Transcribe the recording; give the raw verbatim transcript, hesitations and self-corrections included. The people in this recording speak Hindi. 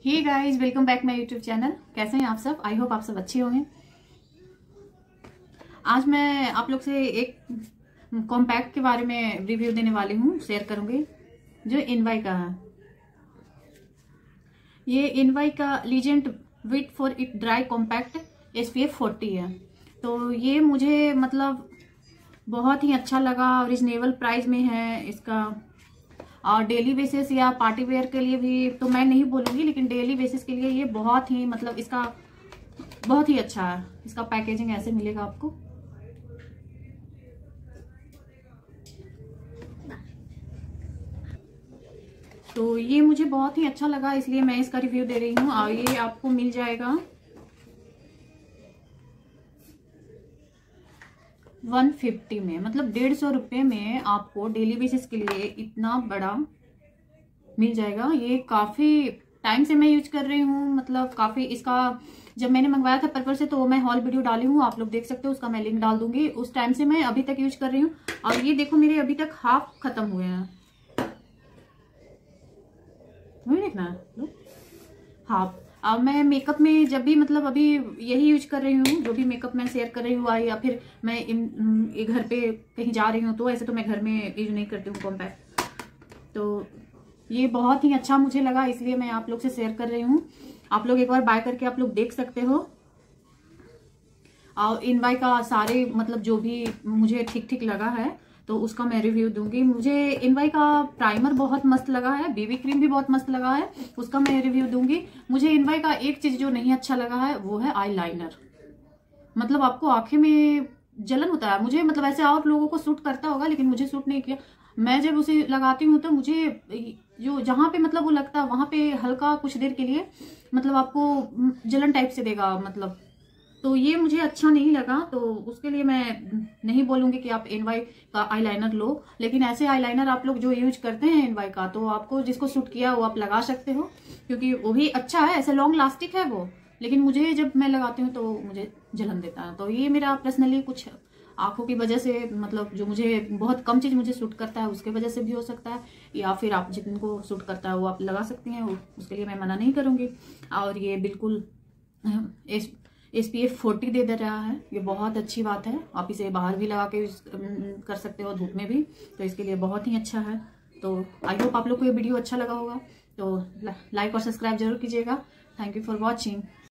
Hey guys, welcome back my YouTube channel. कैसे हैं आप सब? आई होप आप सब अच्छे होंगे। आज मैं आप लोग से एक कॉम्पैक्ट के बारे में रिव्यू देने वाली हूँ, शेयर करूंगी, जो इनवाई का है। ये इनवाई का legend wet for it dry compact S P F forty है। तो ये मुझे मतलब बहुत ही अच्छा लगा। रिजनेबल प्राइस में है इसका, और डेली बेसिस या पार्टी वेयर के लिए भी तो मैं नहीं बोलूंगी, लेकिन डेली बेसिस के लिए ये बहुत ही मतलब इसका बहुत ही अच्छा है। इसका पैकेजिंग ऐसे मिलेगा आपको। तो ये मुझे बहुत ही अच्छा लगा, इसलिए मैं इसका रिव्यू दे रही हूँ। और ये आपको मिल जाएगा वन फिफ्टी में, मतलब डेढ़ सौ रुपये में आपको डेली बेसिस के लिए इतना बड़ा मिल जाएगा। ये काफी टाइम से मैं यूज कर रही हूँ, मतलब काफी इसका जब मैंने मंगवाया था पर्पल से तो मैं हॉल वीडियो डाली हूँ, आप लोग देख सकते हो, उसका मैं लिंक डाल दूंगी। उस टाइम से मैं अभी तक यूज कर रही हूँ। और ये देखो मेरे अभी तक हाफ खत्म हुए हैं। देखना है हाफ। अब मैं मेकअप में जब भी मतलब अभी यही यूज कर रही हूँ, जो भी मेकअप मैं शेयर कर रही हूँ, या फिर मैं इन, इन घर पे कहीं जा रही हूँ, तो ऐसे तो मैं घर में यूज नहीं करती हूँ कॉम्पैक्ट। तो ये बहुत ही अच्छा मुझे लगा, इसलिए मैं आप लोग से शेयर कर रही हूँ। आप लोग एक बार बाय करके आप लोग देख सकते हो। और इनवाई का सारे मतलब जो भी मुझे ठीक ठीक लगा है तो उसका मैं रिव्यू दूंगी। मुझे इनवाई का प्राइमर बहुत मस्त लगा है, बीबी क्रीम भी बहुत मस्त लगा है, उसका मैं रिव्यू दूंगी। मुझे इनवाई का एक चीज जो नहीं अच्छा लगा है वो है आई लाइनर। मतलब आपको आंखें में जलन होता है। मुझे मतलब ऐसे और लोगों को सूट करता होगा, लेकिन मुझे सूट नहीं किया। मैं जब उसे लगाती हूँ तो मुझे जो जहां पे मतलब वो लगता है वहां पे हल्का कुछ देर के लिए मतलब आपको जलन टाइप से देगा मतलब। तो ये मुझे अच्छा नहीं लगा, तो उसके लिए मैं नहीं बोलूंगी कि आप एनवाई का आईलाइनर लो। लेकिन ऐसे आईलाइनर आप लोग जो यूज करते हैं एनवाई का, तो आपको जिसको सूट किया वो आप लगा सकते हो, क्योंकि वो भी अच्छा है, ऐसे लॉन्ग लास्टिक है वो। लेकिन मुझे जब मैं लगाती हूँ तो मुझे जलन देता है। तो ये मेरा पर्सनली कुछ आंखों की वजह से, मतलब जो मुझे बहुत कम चीज मुझे सूट करता है उसके वजह से भी हो सकता है, या फिर आप जिनको सूट करता है वो आप लगा सकती हैं, उसके लिए मैं मना नहीं करूंगी। और ये बिल्कुल एस पी एफ फोर्टी दे दे रहा है, ये बहुत अच्छी बात है। आप इसे बाहर भी लगा के यूज कर सकते हो, धूप में भी, तो इसके लिए बहुत ही अच्छा है। तो आई होप आप लोग को ये वीडियो अच्छा लगा होगा, तो लाइक और सब्सक्राइब जरूर कीजिएगा। Thank you for watching.